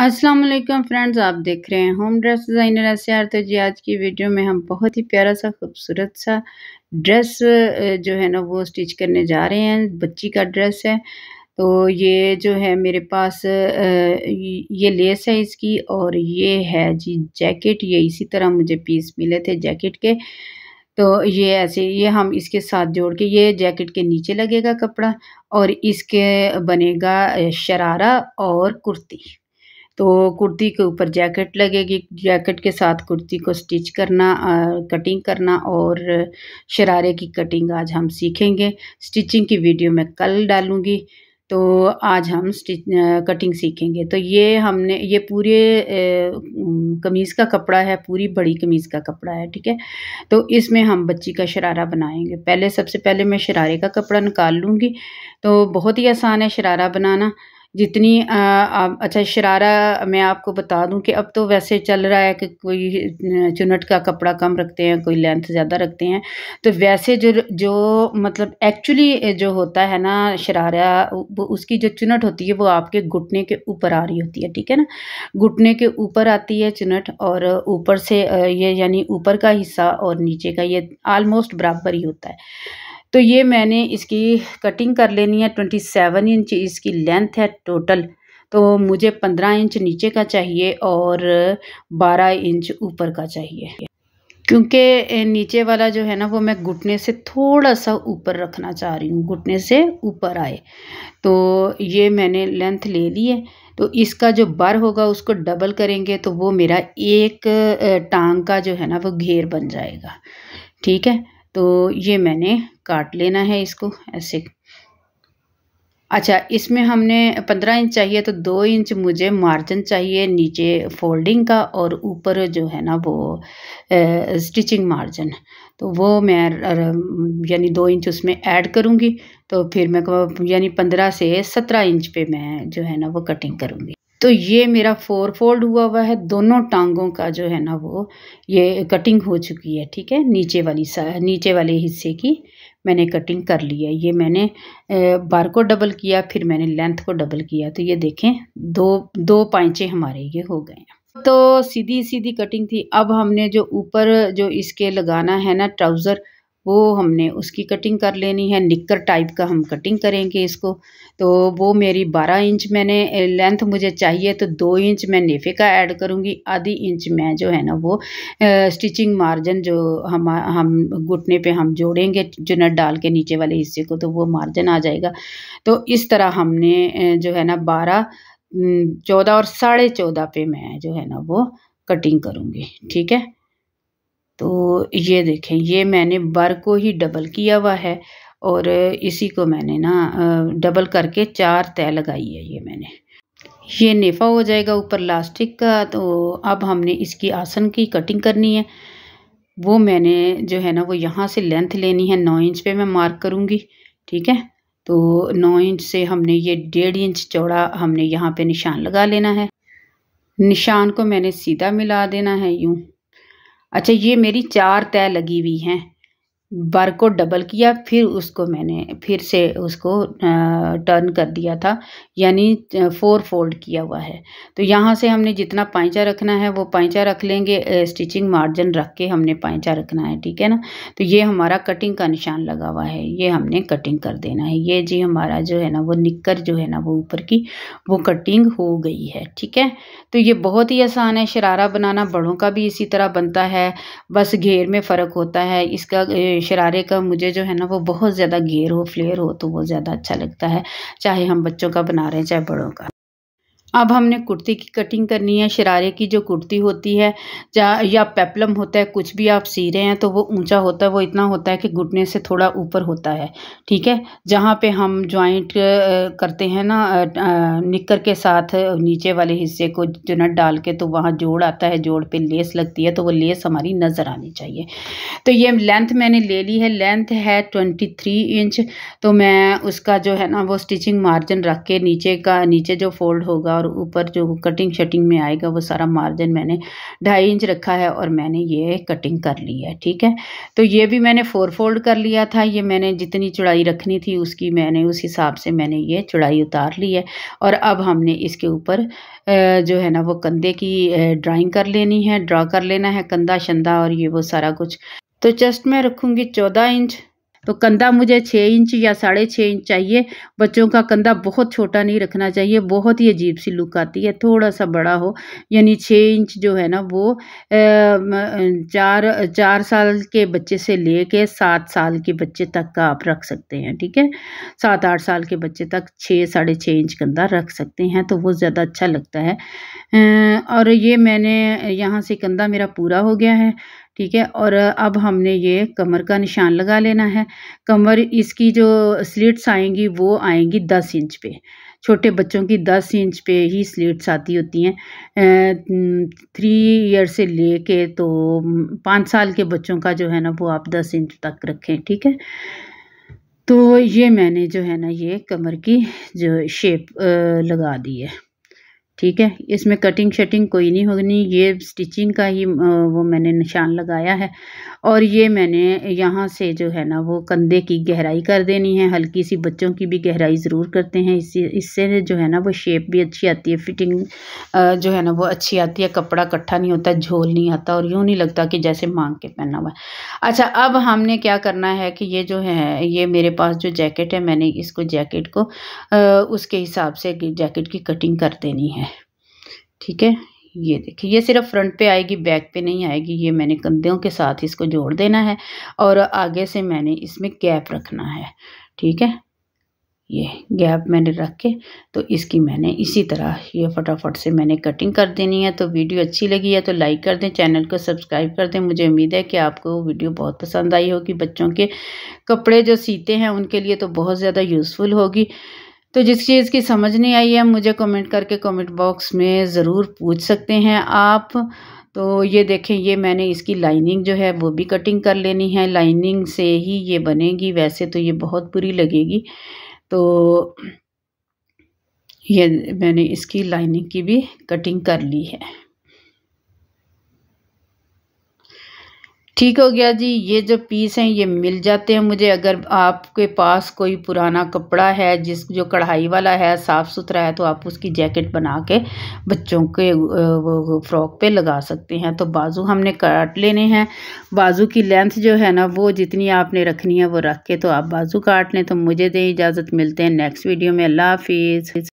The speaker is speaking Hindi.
अस्सलाम वालेकुम फ्रेंड्स, आप देख रहे हैं होम ड्रेस डिज़ाइनर एसआर। तो जी आज की वीडियो में हम बहुत ही प्यारा सा खूबसूरत सा ड्रेस जो है ना वो स्टिच करने जा रहे हैं। बच्ची का ड्रेस है। तो ये जो है मेरे पास ये लेस है इसकी, और ये है जी जैकेट। ये इसी तरह मुझे पीस मिले थे जैकेट के। तो ये ऐसे ये हम इसके साथ जोड़ के, ये जैकेट के नीचे लगेगा कपड़ा और इसके बनेगा शरारा और कुर्ती। तो कुर्ती के ऊपर जैकेट लगेगी, जैकेट के साथ कुर्ती को स्टिच करना, कटिंग करना, और शरारे की कटिंग आज हम सीखेंगे। स्टिचिंग की वीडियो मैं कल डालूँगी। तो आज हम कटिंग सीखेंगे। तो ये पूरे कमीज़ का कपड़ा है, पूरी बड़ी कमीज़ का कपड़ा है, ठीक है। तो इसमें हम बच्ची का शरारा बनाएँगे। सबसे पहले मैं शरारे का कपड़ा निकाल लूँगी। तो बहुत ही आसान है शरारा बनाना। अच्छा, शरारा मैं आपको बता दूं कि अब तो वैसे चल रहा है कि कोई चुनट का कपड़ा कम रखते हैं, कोई लेंथ ज़्यादा रखते हैं। तो वैसे जो जो मतलब एक्चुअली जो होता है ना शरारा, वो उसकी जो चुनट होती है वो आपके घुटने के ऊपर आ रही होती है, ठीक है ना। घुटने के ऊपर आती है चुनट, और ऊपर से ये यानी ऊपर का हिस्सा और नीचे का ये ऑलमोस्ट बराबर ही होता है। तो ये मैंने इसकी कटिंग कर लेनी है। 27 इंच इसकी लेंथ है टोटल। तो मुझे 15 इंच नीचे का चाहिए और 12 इंच ऊपर का चाहिए, क्योंकि नीचे वाला जो है ना वो मैं घुटने से थोड़ा सा ऊपर रखना चाह रही हूँ, घुटने से ऊपर आए। तो ये मैंने लेंथ ले ली है। तो इसका जो बर होगा उसको डबल करेंगे तो वो मेरा एक टांग का जो है ना वो घेर बन जाएगा, ठीक है। तो ये मैंने काट लेना है इसको ऐसे। अच्छा, इसमें हमने 15 इंच चाहिए, तो 2 इंच मुझे मार्जिन चाहिए नीचे फोल्डिंग का, और ऊपर जो है ना वो स्टिचिंग मार्जिन। तो वो मैं यानी 2 इंच उसमें ऐड करूँगी। तो फिर मैं यानी 15 से 17 इंच पे मैं जो है ना वो कटिंग करूँगी। तो ये मेरा 4 फोल्ड हुआ है, दोनों टांगों का जो है ना वो ये कटिंग हो चुकी है, ठीक है। नीचे वाले हिस्से की मैंने कटिंग कर ली है। ये मैंने बार को डबल किया, फिर मैंने लेंथ को डबल किया। तो ये देखें, दो पाइंचे हमारे ये हो गए हैं। तो सीधी सीधी कटिंग थी। अब हमने जो ऊपर जो इसके लगाना है ना ट्राउज़र, वो हमने उसकी कटिंग कर लेनी है। निक्कर टाइप का हम कटिंग करेंगे इसको। तो वो मेरी 12 इंच मैंने लेंथ मुझे चाहिए, तो 2 इंच मैं नेफे का ऐड करूँगी, आधी इंच मैं जो है ना वो स्टिचिंग मार्जिन जो हम घुटने पे हम जोड़ेंगे चुनट डाल के नीचे वाले हिस्से को, तो वो मार्जिन आ जाएगा। तो इस तरह हमने जो है ना 12, 14 और 14.5 पे मैं जो है ना वो कटिंग करूँगी, ठीक है। तो ये देखें, ये मैंने बर को ही डबल किया हुआ है, और इसी को मैंने ना डबल करके 4 तय लगाई है ये मैंने। ये नेफा हो जाएगा ऊपर लास्टिक का। तो अब हमने इसकी आसन की कटिंग करनी है। वो मैंने जो है ना वो यहाँ से लेंथ लेनी है, 9 इंच पे मैं मार्क करूँगी, ठीक है। तो 9 इंच से हमने ये 1.5 इंच चौड़ा हमने यहाँ पे निशान लगा लेना है। निशान को मैंने सीधा मिला देना है यूँ। अच्छा, ये मेरी 4 तय लगी हुई हैं। बर को डबल किया, फिर उसको मैंने फिर से उसको टर्न कर दिया था, यानी 4 फोल्ड किया हुआ है। तो यहाँ से हमने जितना पाइंचा रखना है वो पाइंचा रख लेंगे, स्टिचिंग मार्जिन रख के हमने पाइंचा रखना है, ठीक है ना। तो ये हमारा कटिंग का निशान लगा हुआ है, ये हमने कटिंग कर देना है। ये जी हमारा जो है ना वो निक्कर जो है ना वो ऊपर की वो कटिंग हो गई है, ठीक है। तो ये बहुत ही आसान है शरारा बनाना, बड़ों का भी इसी तरह बनता है, बस घेर में फ़र्क होता है। इसका शरारे का मुझे जो है ना वो बहुत ज़्यादा घेर हो, फ्लेयर हो, तो वो ज़्यादा अच्छा लगता है, चाहे हम बच्चों का बना रहे हैं चाहे बड़ों का। अब हमने कुर्ती की कटिंग करनी है। शरारे की जो कुर्ती होती है या पेपलम होता है, कुछ भी आप सी रहे हैं, तो वो ऊंचा होता है, वो इतना होता है कि घुटने से थोड़ा ऊपर होता है, ठीक है। जहाँ पे हम जॉइंट करते हैं ना निक्कर के साथ नीचे वाले हिस्से को चुनट डाल के, तो वहाँ जोड़ आता है, जोड़ पे लेस लगती है, तो वो लेस हमारी नज़र आनी चाहिए। तो ये लेंथ मैंने ले ली है, लेंथ है 23 इंच। तो मैं उसका जो है ना वो स्टिचिंग मार्जिन रख के नीचे जो फोल्ड होगा और ऊपर जो कटिंग शटिंग में आएगा वो सारा मार्जिन मैंने 2.5 इंच रखा है और मैंने ये कटिंग कर ली है। ठीक है, तो ये भी मैंने 4 फोल्ड कर लिया था। ये मैंने जितनी चौड़ाई रखनी थी उसकी मैंने उस हिसाब से मैंने ये चौड़ाई उतार ली है। और अब हमने इसके ऊपर जो है ना वो कंधे की ड्राइंग कर लेनी है, ड्रा कर लेना है कंधा शंधा और ये वो सारा कुछ। तो चेस्ट में रखूँगी 14 इंच, तो कंधा मुझे 6 इंच या 6.5 इंच चाहिए। बच्चों का कंधा बहुत छोटा नहीं रखना चाहिए, बहुत ही अजीब सी लुक आती है, थोड़ा सा बड़ा हो। यानी 6 इंच जो है ना वो 4 साल के बच्चे से लेके 7 साल के बच्चे तक का आप रख सकते हैं। ठीक है, 7-8 साल के बच्चे तक 6-6.5 इंच कंधा रख सकते हैं, तो वो ज़्यादा अच्छा लगता है। और ये मैंने यहाँ से कंधा मेरा पूरा हो गया है। ठीक है, और अब हमने ये कमर का निशान लगा लेना है। कमर इसकी जो स्लिट्स आएंगी वो आएंगी 10 इंच पे। छोटे बच्चों की 10 इंच पे ही स्लिट्स आती होती हैं। 3 ईयर से लेके तो 5 साल के बच्चों का जो है ना वो आप 10 इंच तक रखें। ठीक है, तो ये मैंने जो है ना ये कमर की जो शेप लगा दी है। ठीक है, इसमें कटिंग शटिंग कोई नहीं होनी, ये स्टिचिंग का ही वो मैंने निशान लगाया है। और ये मैंने यहाँ से जो है ना वो कंधे की गहराई कर देनी है, हल्की सी बच्चों की भी गहराई ज़रूर करते हैं, इससे जो है ना वो शेप भी अच्छी आती है, फिटिंग जो है ना वो अच्छी आती है, कपड़ा इकट्ठा नहीं होता, झोल नहीं आता और यूँ नहीं लगता कि जैसे मांग के पहना हुआ है। अच्छा, अब हमने क्या करना है कि ये जो है ये मेरे पास जो जैकेट है मैंने इसको जैकेट को उसके हिसाब से जैकेट की कटिंग कर देनी है। ठीक है, ये देखिए, ये सिर्फ फ्रंट पे आएगी, बैक पे नहीं आएगी। ये मैंने कंधों के साथ इसको जोड़ देना है और आगे से मैंने इसमें गैप रखना है। ठीक है, ये गैप मैंने रख के तो इसकी मैंने इसी तरह ये फटाफट से मैंने कटिंग कर देनी है। तो वीडियो अच्छी लगी है तो लाइक कर दें, चैनल को सब्सक्राइब कर दें। मुझे उम्मीद है कि आपको वीडियो बहुत पसंद आई होगी। बच्चों के कपड़े जो सीते हैं उनके लिए तो बहुत ज़्यादा यूज़फुल होगी। तो जिस चीज़ की समझ नहीं आई है मुझे कमेंट करके कमेंट बॉक्स में ज़रूर पूछ सकते हैं आप। तो ये देखें, ये मैंने इसकी लाइनिंग जो है वो भी कटिंग कर लेनी है, लाइनिंग से ही ये बनेगी, वैसे तो ये बहुत बुरी लगेगी। तो ये मैंने इसकी लाइनिंग की भी कटिंग कर ली है। ठीक हो गया जी। ये जो पीस हैं ये मिल जाते हैं मुझे। अगर आपके पास कोई पुराना कपड़ा है जो कढ़ाई वाला है, साफ़ सुथरा है, तो आप उसकी जैकेट बना के बच्चों के वो फ्रॉक पे लगा सकते हैं। तो बाजू हमने काट लेने हैं। बाजू की लेंथ जो है ना वो जितनी आपने रखनी है वो रख के तो आप बाजू काट लें। तो मुझे दें इजाज़त, मिलते हैं नेक्स्ट वीडियो में। अल्लाह हाफिज़।